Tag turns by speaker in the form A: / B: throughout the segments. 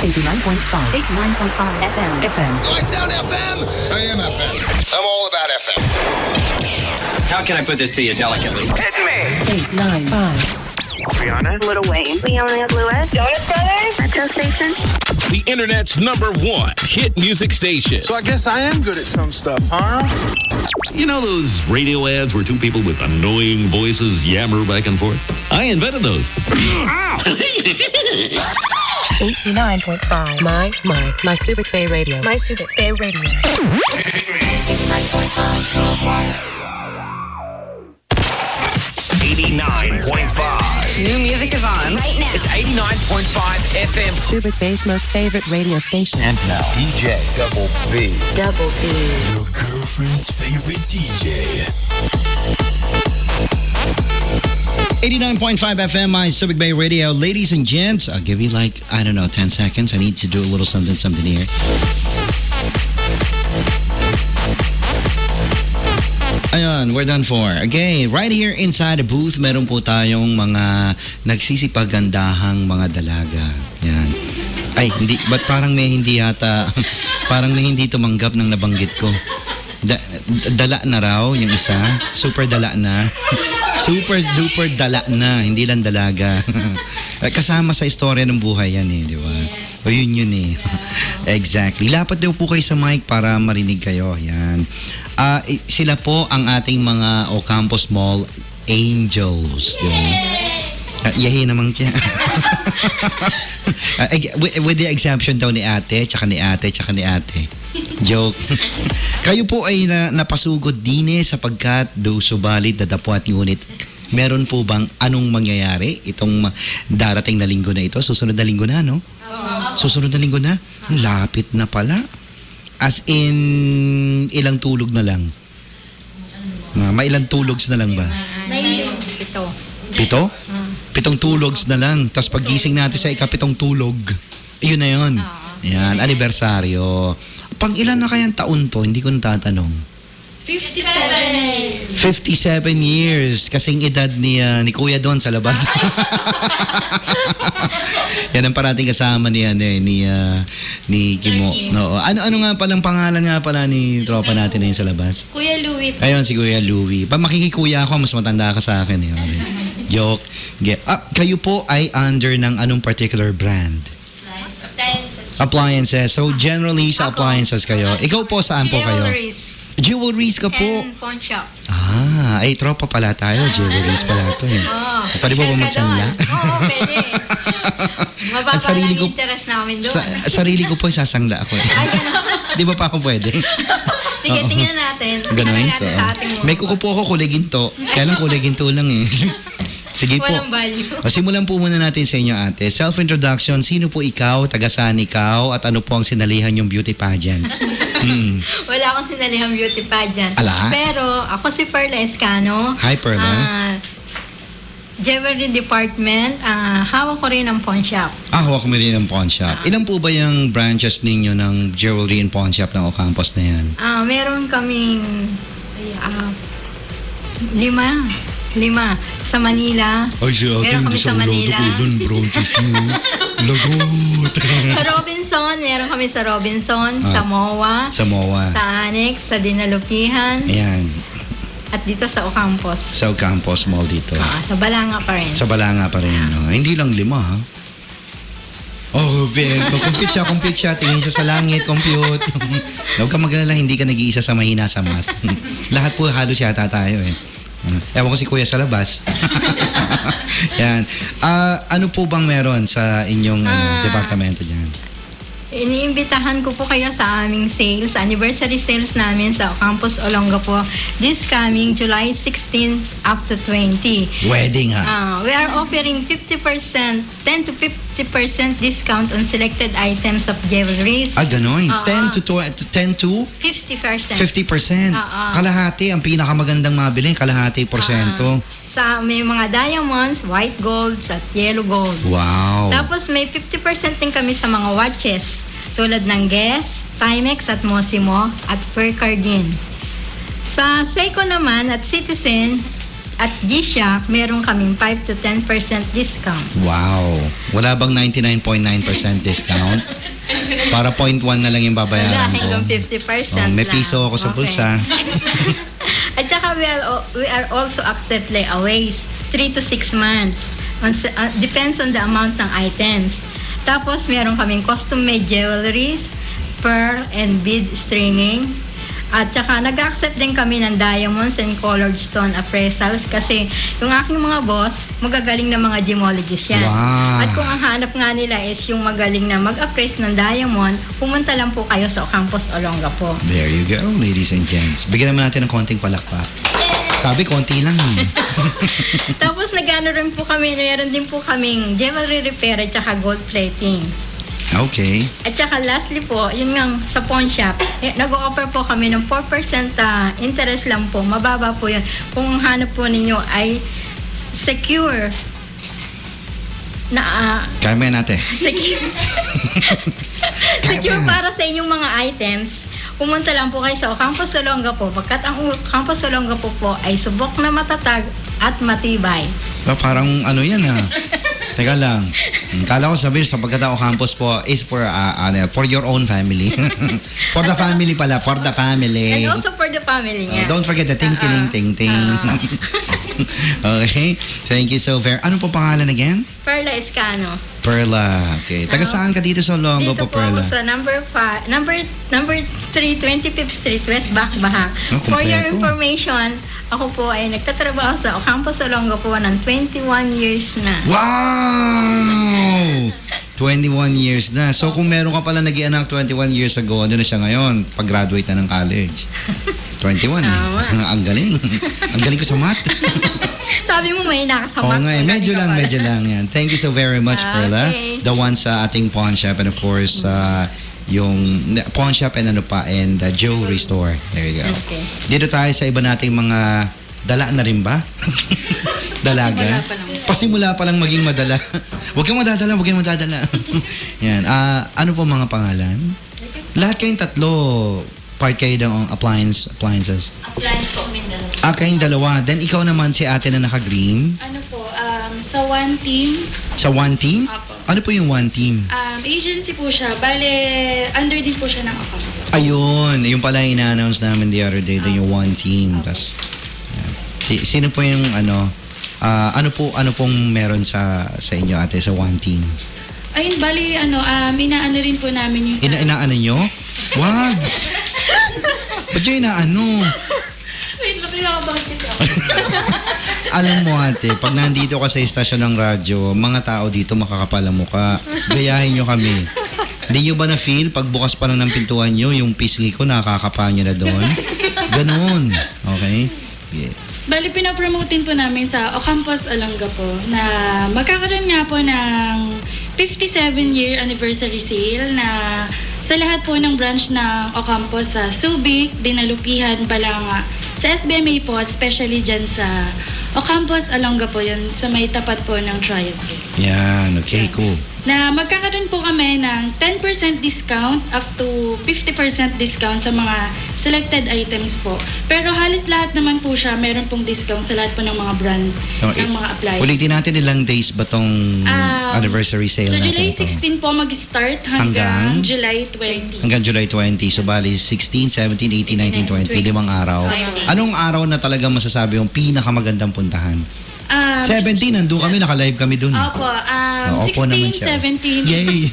A: 89.5 FM.
B: Do I sound FM? I am FM. I'm all about FM.
C: How can I put this to you delicately?
A: Hit me! 895.
D: Rihanna, Lil Wayne, Leona Lewis, Jonas Brothers, Metro Station.
E: The internet's #1 hit music station.
F: So I guess I am good at some stuff, huh?
E: You know those radio ads where two people with annoying voices yammer back and forth? I invented those.
A: 89.5. My Subic Bay Radio. My Subic Bay Radio.
E: 89.5.
G: New music is on right now.
C: It's 89.5 FM.
A: Subic Bay's most favorite radio station.
E: And now, DJ Double B.
A: Double B.
E: Your girlfriend's favorite DJ.
H: 89.5 FM, my Subic Bay Radio. Ladies and gents, I'll give you 10 seconds. I need to do a little something here. Ayun, we're done for. Okay, right here inside the booth, meron po tayong mga nagsisipagandahang mga dalaga. Yan. Ay, hindi, but parang may hindi tumanggap ng nabanggit ko. Dala na raw yung isa. Super dala na. Super duper dala na. Hindi lang dalaga. Kasama sa istorya ng buhay yan di ba? O yun eh. Exactly. Lapat daw po kayo sa mic para marinig kayo. Yan. Sila po ang ating mga Ocampos Mall Angels. Di ba? Yahi naman siya. With the exemption daw ni ate, tsaka ni ate. Joke. Kayo po ay napasugod din sapagkat do subalit dadapwat ngunit meron po bang anong mangyayari itong darating na linggo na ito? Susunod na linggo na, no? Susunod na linggo na? Lapit na pala. As in, ilang tulog na lang? May ilang tulogs na lang ba? 7? 7 tulogs na lang. Tapos pagising natin sa ikapitong tulog, yun na yun. Yan, anibersaryo. Pang ilan na kayang taon to? Hindi ko natatanong. 57 years. Kasing edad ni Kuya Don sa labas. Yan ang parating kasama ni Kimo. No. Ano nga palang pangalan nga pala ni tropa natin na yun sa labas?
I: Kuya Louie.
H: Ayun, si Kuya Louie. Pag makikikuya ako, mas matanda ka sa akin. Joke. Kayo po ay under ng anong particular brand? Appliances. So generally sa appliances kayo. Ikaw po, saan po kayo? Jewelries ka po.
I: And pawn shop.
H: Ay tropa pala tayo. Jewelries pala to eh. Pwede ba magsanla?
I: Oo, pwede. Mababa lang yung interest namin doon.
H: Sarili ko po sasangla ako eh. Di ba pa ako pwede?
I: Sige, tingnan natin.
H: Ganun, so. May kukupo ako kulay ginto. Kaya lang kulay ginto lang eh. Sige po.
I: Walang value.
H: Simulan po muna natin sa inyo ate. Self-introduction. Sino po ikaw? Taga-saan ikaw? At ano po ang sinalihan yung beauty pageants?
I: Wala akong sinalihang beauty pageant.
H: Ala?
I: Pero ako si Perla Escano.
H: Hi Perla.
I: Jewelry Department. Hawak ko rin ang pawn shop.
H: Hawak mo rin ang pawn shop. Ilan po ba yung branches ninyo ng jewelry and pawn shop ng Ocampos na yan?
I: Meron kaming 5 sa Manila.
H: Ay,
I: meron kami sa Manila.
H: Branches nyo. Lagot.
I: Sa Robinson, meron kami sa Robinson, sa MOA. Sa Annex, sa Dinalupihan.
H: Ayan.
I: At dito sa Ocampos.
H: Sa Ocampos Mall dito.
I: Sa Balanga pa rin.
H: Sa Balanga pa rin. No? Hindi lang 5 ha. Compute siya. Tingin sa langit, compute. Huwag ka mag-alala, hindi ka nag-iisa sa mahina sa math. Lahat po halos yata tayo eh. Ewan ko si Kuya sa labas. Yan. Ano po bang meron sa inyong departamento dyan?
I: Iniimbitahan ko po kayo sa aming sales, anniversary sales namin sa Ocampos Olongapo this coming July 16 up to 20.
H: Wedding
I: We are offering 10 to 50% discount on selected items of jewelries.
H: Ganon. 10 to
I: 50%.
H: 50%. Kalahati, ang pinakamagandang mabili, kalahati porsyento.
I: Sa may mga diamonds, white golds at yellow gold.
H: Wow.
I: Tapos may 50% din kami sa mga watches tulad ng Guess, Timex at Mosimo at Percardin. Sa Seiko naman at Citizen, at G-Shock, meron kaming 5 to 10% discount.
H: Wow. Wala bang 99.9% discount? Para 0.1 na lang yung babayaran
I: Wala,
H: ko.
I: hanggang 50%
H: May
I: lang.
H: piso ako sa bulsa.
I: At saka we are also accept layaways, 3 to 6 months. Depends on the amount ng items. Tapos meron kaming custom-made jewelries, pearl and bead stringing. At saka nag-accept din kami ng diamonds and colored stone appraisals kasi yung aking mga boss, magagaling na mga gemologists yan.
H: Wow.
I: At kung ang hanap nga nila is yung magaling na mag-appraise ng diamond, pumunta lang po kayo sa Ocampos, Olongapo.
H: There you go, ladies and gents. Bigyan naman natin ng konting palakpak. Sabi, konti lang.
I: Tapos nag-ano rin po kami, meron din po kaming jewelry repair at saka gold plating.
H: Okay.
I: At saka lastly po, yun nga sa pawn shop, nag-o-offer po kami ng 4% interest lang po. Mababa po yun. Kung ang hanap po ninyo ay secure na
H: Kaya natin.
I: secure para sa inyong mga items, pumunta lang po kayo sa Ocampos, Olongapo. Pagkat ang Ocampos, Olongapo po ay subok na matatag at matibay.
H: Parang ano yan Teka lang. Kala ko sabi sapagkat ang Ocampos po is for your own family. For the family pala. For the family.
I: And also for the family niya.
H: Don't forget the ting-ting-ting-ting. Okay. Thank you so very. Ano po pangalan again?
I: Perla Escano.
H: Perla. Okay. Taga saan ka dito sa Olongapo,
I: Dito po
H: Perla?
I: ako sa number 3, 25th Street, West Bakbahak.
H: Oh,
I: For your
H: kompleto.
I: information, ako po ay nagtatrabaho sa Ocampos, Olongapo ng 21 years na.
H: Wow! 21 years na. So kung meron ka pala nag-ianak 21 years ago, ano na siya ngayon? Pag-graduate na ng college. 21
I: Tama.
H: Ang galing. Ang galing ko sa math.
I: Sabi mo may nakasamat.
H: Oo nga medyo lang yan. Thank you so very much, Perla.
I: Okay.
H: The one sa ating pawn shop and of course, yung pawn shop and jewelry store. There you go.
I: Okay.
H: Dito tayo sa iba nating mga dala na rin ba? Dalaga? Pasimula pa lang maging madala. Huwag kang madadala. Yan. Ano po mga pangalan? Lahat kayong tatlo, part kayo ng appliances.
G: Appliance po, kami dalawa.
H: Kayong dalawa. Then ikaw naman si ate na naka-green.
G: Ano po, sa one team,
H: Sa one team?
G: Apo.
H: Ano po yung one team?
G: agency po siya. Bale, under din po siya ng account.
H: Ayun. Yung pala yung ina-announce namin the other day. Yung one team. Tas, sino po yung ano pong meron sa inyo ate sa one team?
G: Ayun, bale, inaano rin po namin yung sa...
H: Inaano nyo? Wag! Ba't yung inaano?
G: Wait, bakit kasi ako?
H: Alam mo ate, pag nandito ka sa istasyon ng radyo, mga tao dito makakapal ang mukha. Gayahin nyo kami. Hindi nyo ba na-feel pag bukas pa lang ng pintuan nyo, yung pisngi ko nakakapa nyo na doon? Ganon. Okay? Yeah.
G: Bale, pinapromotin po namin sa Ocampos, Olongapo na magkakaroon nga po ng 57-year anniversary sale na sa lahat po ng branch ng Ocampos sa Subic, Dinalupihan, Balanga, sa SBMA po, especially dyan sa Ocampos, Olongapo, yun sa may tapat po ng Triangle.
H: Yan, okay, cool.
G: Na magkakaroon po kami ng 10% discount up to 50% discount sa mga selected items po. Pero halos lahat naman po siya, meron pong discount sa lahat po ng mga brand ng mga appliances.
H: Ulitin natin ilang days ba tong anniversary sale
G: so
H: natin?
G: July
H: ito?
G: 16 po mag-start hanggang July 20.
H: Hanggang July 20. So bali 16, 17, 18, 19, 20. 5 araw. Anong araw na talaga masasabi yung pinakamagandang puntahan? 17, nandun kami, naka-live kami dun.
G: Opo,
H: Opo naman siya.
G: 16, 17.
H: Yay!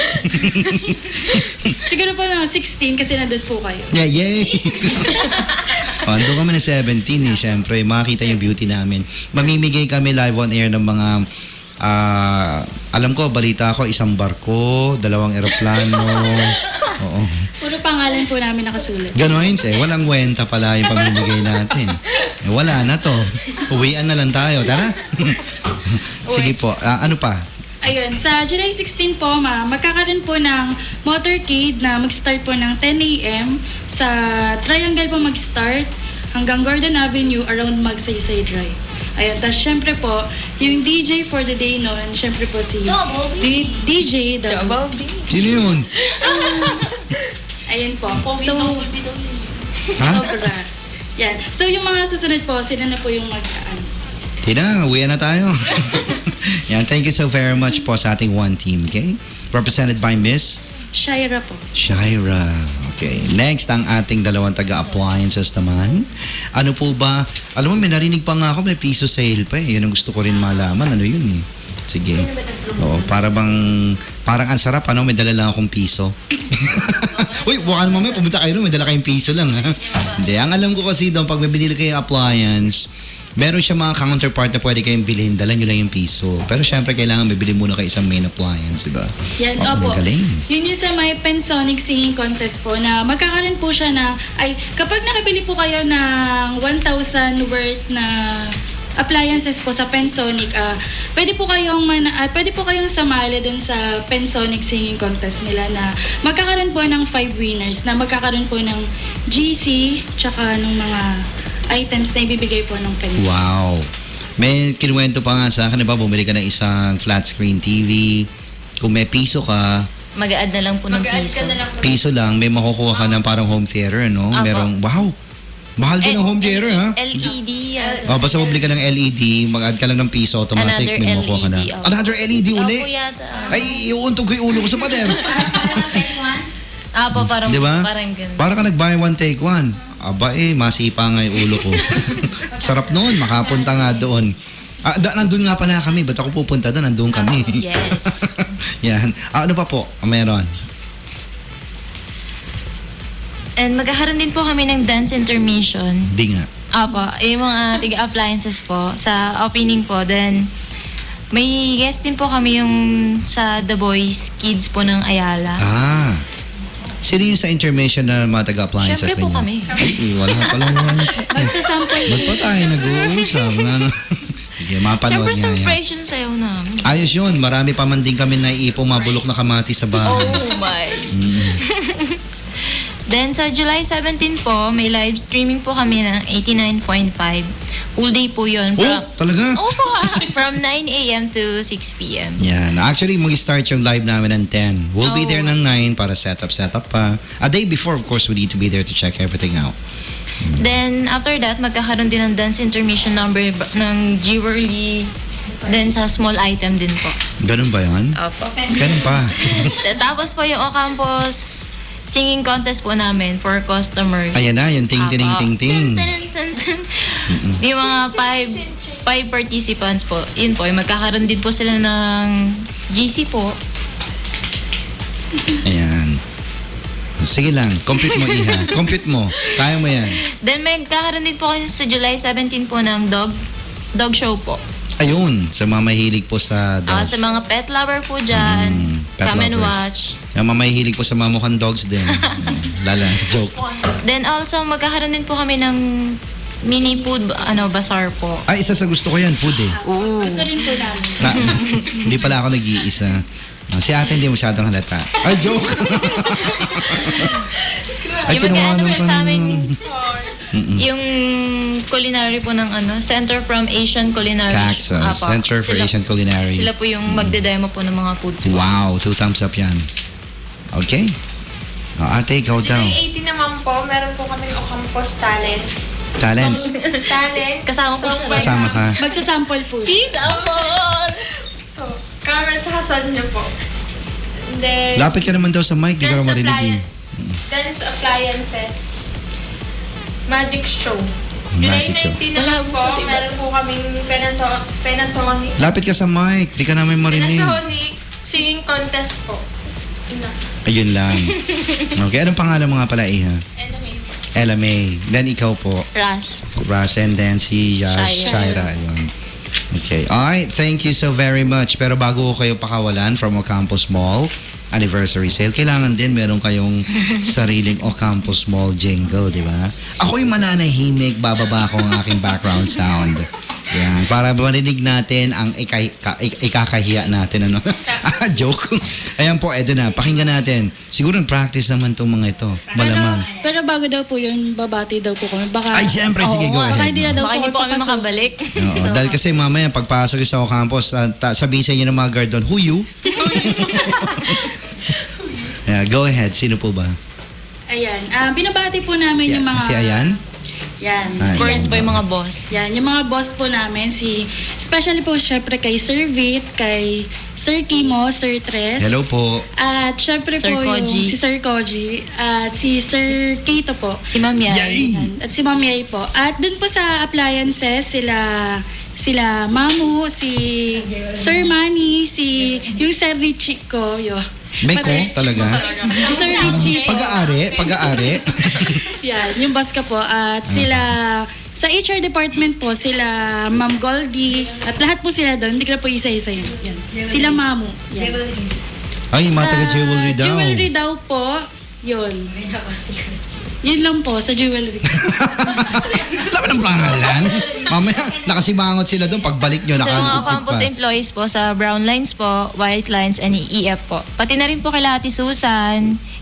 G: Siguro po na 16 kasi nandun po kayo.
H: Yeah, yay! Andun kami na 17 siyempre, makita yung beauty namin. Mamimigay kami live on air ng mga alam ko, balita ko, 1 barko, 2 eroplano. Oo.
G: Puro pangalan po namin nakasulat.
H: Gano'n walang kwenta pala yung pamimigay natin. Wala na to. Uwian na lang tayo. Tara. Sige po. Ano pa?
G: Ayun, sa July 16 po, magkakaroon po ng motorcade na mag-start po ng 10 a.m. Sa Triangle po mag-start hanggang Gordon Avenue around Magsaysay Drive. Ayun, tapos syempre po, yung DJ for the day noon, syempre po si DJ Double B.
H: Sino yun?
G: Ayun po. So,
H: Ha?
G: sobra. Yan. So, yung mga susunod po, sila na po yung mag-ano.
H: Tina, uwi na tayo. Yan, thank you so very much po sa ating one team, okay? Represented by Miss
G: Shaira po.
H: Shaira. Okay. Next, ang ating dalawang taga-appliances naman. Ano po ba? Alam mo, may narinig pa nga ako, may piso sale pa eh. Yun ang gusto ko rin malaman. Ano yun eh? Sige. Oo, parang ang sarap, ano, may dala lang akong piso. Uy, baka naman may pumunta kayo, may dala kayong piso lang, ha? Hindi, ang alam ko kasi doon, pag may binili kayo appliance, meron siya mga counterpart na pwede kayong bilhin, dala nyo lang yung piso. Pero syempre, kailangan bibili muna kayo isang main appliance, diba?
G: Yan, opo. Yun yung sa may Pensonic Singing Contest po na magkakaroon po siya na, kapag nakabili po kayo ng 1,000 worth na appliances po sa Pensonic, pwede po kayong samali dun sa Pensonic Singing Contest nila na magkakaroon po ng 5 winners na magkakaroon po ng GC tsaka ng mga items na ibibigay po ng Pensonic.
H: Wow. May kinuwento pa nga sa akin, diba, bumili ka ng isang flat screen TV. Kung may piso ka,
J: mag-a-add na lang po ng piso.
H: Piso lang, may makukuha ka ng parang home theater, no? Merong, wow! Mahal din ang home theater, ha?
J: LED.
H: Basta bumili ka ng LED, mag-add ka lang ng piso, automatic, may makukuha ka na. Another LED uli? Ay, iuuntog ko yung ulo ko sa pader.
J: Parang
H: diba?
J: ganun.
H: Parang ka nag-buy one, take one. Aba masipa nga yung ulo ko. Sarap noon, makapunta nga doon. Nandun nga pala kami. Ba't ako pupunta doon? Nandun kami.
J: Yes.
H: Yan. Ano pa po? Meron?
J: And magkakaroon din po kami ng dance intermission.
H: Di nga.
J: Yung mga tiga-appliances po sa opening po. Then, may guest din po kami yung sa The Boys Kids po ng Ayala.
H: Sino yung sa intermission na mga taga-appliances
J: Siyempre po kami.
H: Ay, wala pa lang yan.
G: Magsasample.
H: Ba't pa tayo nag-uusap? Sige, mapanood
J: Siyempre,
H: nga yan.
J: surprise yun sa'yo namin.
H: Ayos yun. Marami pa man din kami naipong mabulok na kamati sa bahay.
J: Oh my. Then sa July 17 po, may live streaming po kami ng 89.5. Full day po yun.
H: Talaga?
J: From 9 a.m. to 6 p.m.
H: Yan. Actually, mag-start yung live namin ng 10. We'll be there ng 9 para set up pa. A day before, of course, we need to be there to check everything out.
J: Then, after that, magkakaroon din ng dance intermission number ng jewelry. Then, sa small item din po.
H: Ganun ba yan?
J: Opo.
H: Ganun pa.
J: Tapos po yung Ocampos singing contest po namin for customers.
H: Ayan na, yung ting-ting-ting-ting.
J: Yung mga 5 participants po, yun po, magkakaroon din po sila ng GC po.
H: Ayan. Sige lang, compute mo, Iha. Compute mo. Kaya mo yan.
J: Then magkakaroon din po kayo sa July 17 po ng dog show po.
H: Ayun, sa mga mahilig po sa dogs.
J: Sa mga pet lover po dyan, come and watch.
H: Yung mga mahilig po sa mga mukhang dogs din. Lala, joke.
J: Then also, magkakaroon din po kami ng mini food bazaar po.
H: Ay, isa sa gusto ko yan, food eh.
G: Gusto rin po namin.
H: Hindi pala ako nag-iisa. Si ate hindi masyadong halata. Ay, joke!
J: Ay, kinuha naman sa amin yung culinary po ng Center from Asian Culinary.
H: Caxos, Center for Asian Culinary.
J: Sila po yung magdedemo po ng mga foods po.
H: Wow, 2 thumbs up yan. Okay. Ate, ikaw daw.
K: July 18 naman po, meron po kami Ocampos Talents.
H: Talents?
K: Talent.
J: Kasama po siya.
H: Kasama ka.
G: Magsasample po siya.
K: Peace out! Carmen tsaka Sonia po. Then,
H: lapit ka naman daw sa mic, di ka naman marinig.
K: Dance appliances. Magic show.
H: Magic show.
K: July 19 naman po, meron po kaming Panasonic.
H: Lapit ka sa mic, di ka namin marinig.
K: Panasonic singing contest po.
H: Ayun lang. Okay, anong pangalan mo nga pala, Iha? Ella May. Then ikaw po?
J: Ras,
H: and then si Shaira. Ayun. Okay. Alright, thank you so very much. Pero bago ko kayo pakawalan from Ocampos Mall anniversary sale, kailangan din meron kayong sariling Ocampos Mall jingle, di ba? Ako yung mananahimik, bababa ko ang aking background sound. Yan, para marinig natin ang ikakahiya natin. Joke. Ayan po, eto na. Pakinggan natin. Siguro nag-practice naman itong mga ito. Malamang.
G: Pero bago daw po yun, babati daw po kami. Baka,
H: ay, siyempre. Sige, go ahead.
G: Baka hindi na daw
J: baka hindi po kami makabalik.
H: Oo, dahil kasi mamaya, pagpasok sa Ocampos, sabihin sa inyo ng mga guard doon, who you? Yeah, go ahead. Sino po ba?
G: Ayan. Binabati po namin yung mga...
H: Si Ayan?
G: Yan.
J: Of course po yung mga boss.
G: Yan, yung mga boss po namin, especially po syempre kay Sir Vit, kay Sir Kimo, Sir Tres.
H: Hello po.
G: At syempre
J: Sir
G: po
J: Koji.
G: si Sir Koji. At si Sir Keito po.
J: Si Ma'am Yay.
H: Yay!
G: At si Ma'am Yay po. At dun po sa appliances, sila Mamu, si Sir Manny, yung Sir Richie ko,
H: May ko talaga?
G: Yung Sir Richie.
H: Pag-aari.
G: Yan, yung boss ka po. At sila, sa HR department po, sila Ma'am Goldie. At lahat po sila doon. Hindi ko na po isa-isa yun. Yan. Sila Mamu. Yan.
H: Ay, mga taga-jewelry daw.
G: Jewelry daw po, yun. Yun lang po, sa jewelry.
H: Laman ng pangalan. Mamaya, nakasimangot sila doon. Pagbalik nyo,
J: Sa mga
H: naka-upit
J: campus
H: pa.
J: employees po, sa brown lines po, white lines, and EF po. Pati na rin po kay Ate Susan,